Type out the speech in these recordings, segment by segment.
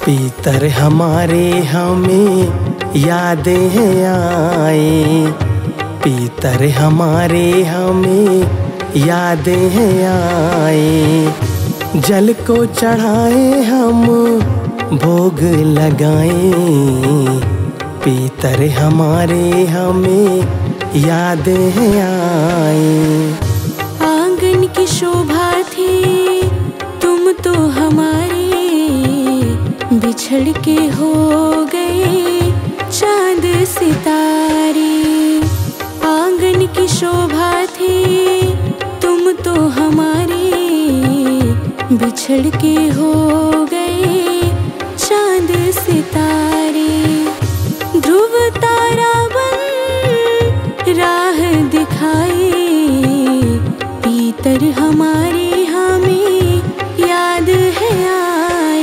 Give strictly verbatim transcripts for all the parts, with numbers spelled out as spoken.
पीतर हमारे हमें यादें आए, पीतर हमारे हमें यादें आए। जल को चढ़ाए हम भोग लगाए, पीतर हमारे हमें यादें आए। आंगन की शोभा थी तुम तो हमारे, बिछड़ के हो गए चांद सितारे। आंगन की शोभा थी तुम तो हमारे, बिछड़ के हो गए चांद सितारे। ध्रुव तारा बन राह दिखाए, पीतर हमारे हमें याद है आए।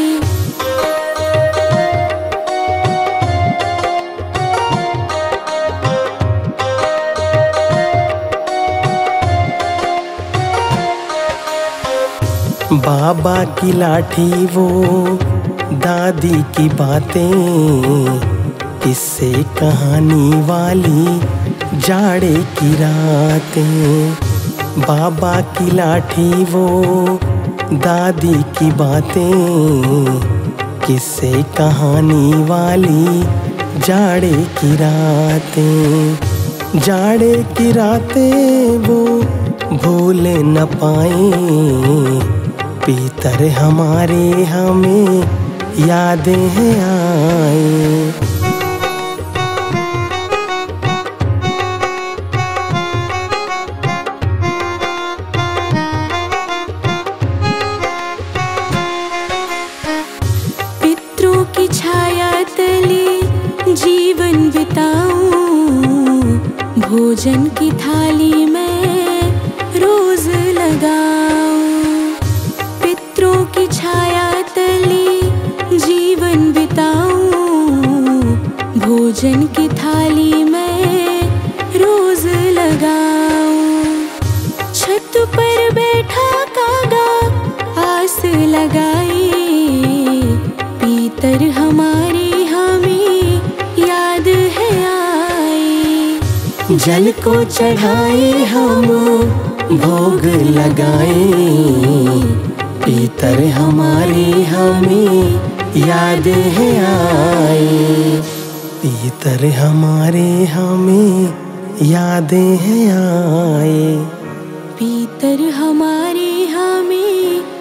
बाबा की लाठी वो दादी की बातें, किस्से कहानी वाली जाड़े की रातें। बाबा की लाठी वो दादी की बातें, किस्से कहानी वाली जाड़े की रातें। जाड़े की रातें वो भूल न पाए, पीतर हमारे हमें यादें आए। पितरों की छाया तले जीवन बिताऊं, भोजन की थाली में रोज लगाऊं। पितरों की छाया तले जीवन बिताऊं, भोजन की थाली में रोज लगाऊं। छत पर बैठा कागा आस लगाए, पीतर हमारे हमें याद है आए। जल को चढ़ाए हम भोग लगाए, पीतर हमारे हमें याद है आए। पीतर हमारे हमें यादें हैं आए। पीतर हमारे हमें